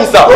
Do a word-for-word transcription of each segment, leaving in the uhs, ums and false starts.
Kabisa.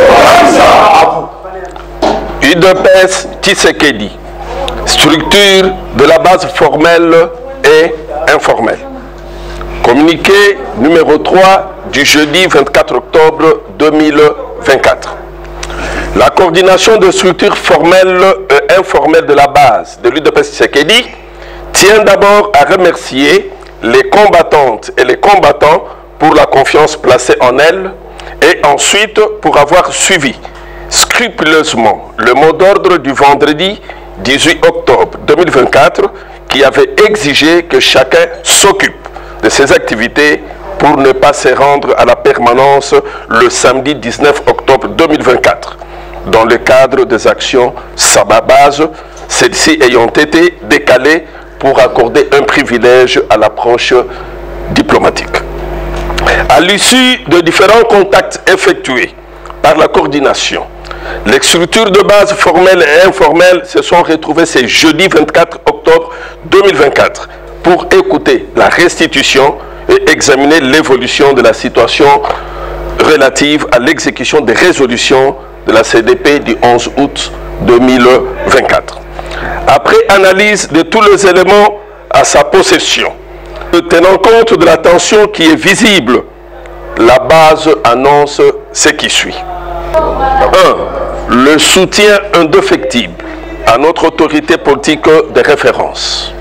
U D P S Tshisekedi, structure de la base formelle et informelle. Communiqué numéro trois du jeudi vingt-quatre octobre deux mille vingt-quatre. La coordination de structures formelles et informelles de la base de l'U D P S Tshisekedi tient d'abord à remercier les combattantes et les combattants pour la confiance placée en elles et ensuite pour avoir suivi scrupuleusement le mot d'ordre du vendredi dix-huit octobre deux mille vingt-quatre qui avait exigé que chacun s'occupe de ses activités pour ne pas se rendre à la permanence le samedi dix-neuf octobre deux mille vingt-quatre dans le cadre des actions Sababase, celles-ci ayant été décalées pour accorder un privilège à l'approche diplomatique. À l'issue de différents contacts effectués par la coordination, les structures de base formelles et informelles se sont retrouvées ce jeudi vingt-quatre octobre deux mille vingt-quatre pour écouter la restitution et examiner l'évolution de la situation relative à l'exécution des résolutions de la C D P du onze août deux mille vingt-quatre. Après analyse de tous les éléments à sa possession, tenant compte de la tension qui est visible, la base annonce ce qui suit. un. Le soutien indéfectible à notre autorité politique de référence.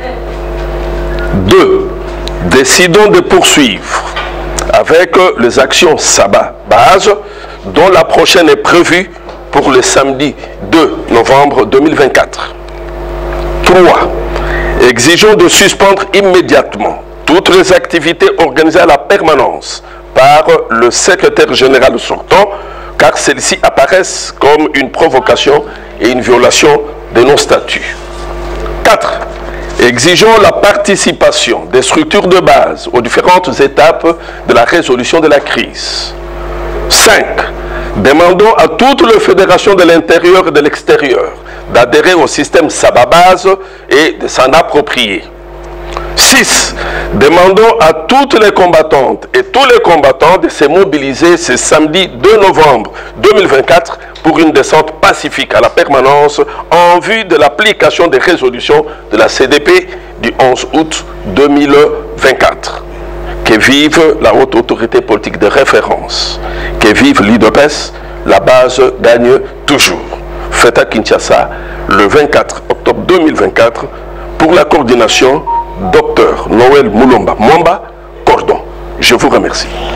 deux. Décidons de poursuivre avec les actions Sababase, dont la prochaine est prévue pour le samedi deux novembre deux mille vingt-quatre. trois. Exigeons de suspendre immédiatement toutes les activités organisées à la permanence par le secrétaire général sortant, car celles-ci apparaissent comme une provocation et une violation de nos statuts. quatre. Exigeons la participation des structures de base aux différentes étapes de la résolution de la crise. cinq. Demandons à toutes les fédérations de l'intérieur et de l'extérieur d'adhérer au système Sababase et de s'en approprier. six. Demandons à toutes les combattantes et tous les combattants de se mobiliser ce samedi deux novembre deux mille vingt-quatre pour une descente pacifique à la permanence en vue de l'application des résolutions de la C D P du onze août deux mille vingt-quatre. Que vive la haute autorité politique de référence. Que vive l'U D P S, la base gagne toujours. Fête à Kinshasa le vingt-quatre octobre deux mille vingt-quatre pour la coordination Docteur Noël Moulomba Mwamba, Cordon. Je vous remercie.